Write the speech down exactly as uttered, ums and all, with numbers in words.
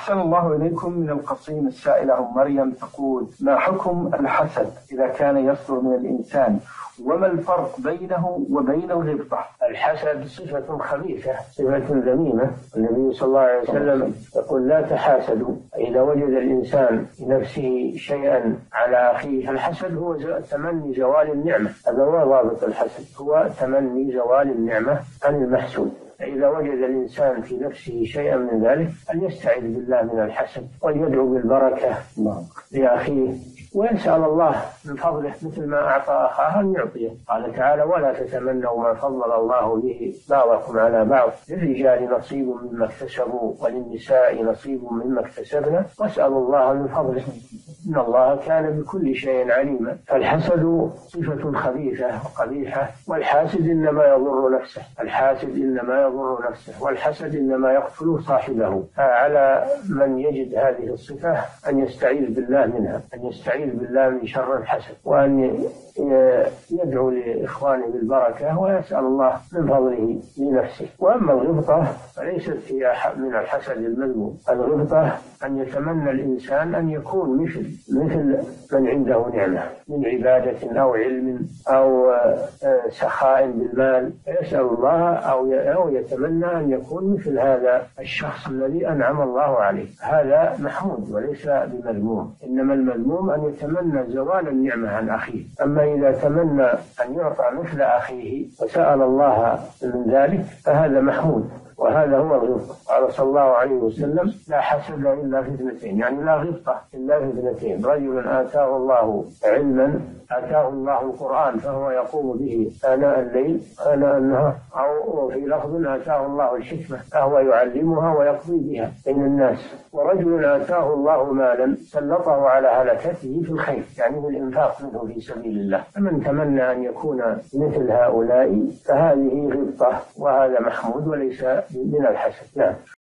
أحسن الله إليكم. من القصيم السائلة أم مريم تقول: ما حكم الحسد إذا كان يصدر من الإنسان، وما الفرق بينه وبين الغبطة؟ الحسد صفة خبيثة، صفة ذميمة. النبي صلى الله عليه وسلم يقول: لا تحاسدوا. إذا وجد الإنسان بنفسه شيئا على أخيه، الحسد هو تمني زوال النعمة. هذا هو ضابط الحسد، هو تمني زوال النعمة عن المحسود. إذا وجد الإنسان في نفسه شيئا من ذلك أن يستعيذ بالله من الحسد، ويدعو بالبركة لأخيه، ويسأل الله من فضله مثل ما أعطى أخاه أن يعطيه. قال تعالى: ولا تتمنوا ما فضل الله به بعضكم على بعض، للرجال نصيب مما اكتسبوا وللنساء نصيب مما اكتسبنا واسألوا الله من فضله إن الله كان بكل شيء عليما. فالحسد صفة خبيثة وقبيحة، والحاسد إنما يضر نفسه، الحاسد إنما يضر نفسه والحسد إنما يقتل صاحبه. على من يجد هذه الصفة أن يستعيذ بالله منها، أن يستعيذ بالله من شر الحسد، وأن يدعو لإخوانه بالبركة ويسأل الله من فضله لنفسه. وأما الغبطة فليست هي من الحسد المذموم. الغبطة أن يتمنى الإنسان أن يكون مثل مثل من عنده نعمة من عبادة أو علم أو سخاء بالمال، يسأل الله أو يتمنى أن يكون مثل هذا الشخص الذي أنعم الله عليه. هذا محمود وليس بمذموم، إنما المذموم أن يتمنى زوال النعمة عن أخيه. أما إذا تمنى أن يعطى مثل أخيه وسأل الله من ذلك فهذا محمود، وهذا هو الغبطة. قال صلى الله عليه وسلم: لا حسد إلا في اثنتين، يعني لا غبطة إلا في اثنتين: رجل آتاه الله علما، آتاه الله القرآن فهو يقوم به آناء الليل آناء النهار، أو في لفظ آتاه الله الحكمة فهو يعلمها ويقضي بها بين الناس. ورجل آتاه الله مالا سلطه على هلكته في الخير، يعني بالإنفاق منه في سبيل الله. فمن تمنى أن يكون مثل هؤلاء فهذه غبطة، وهذا محمود وليس من الحسد. نعم.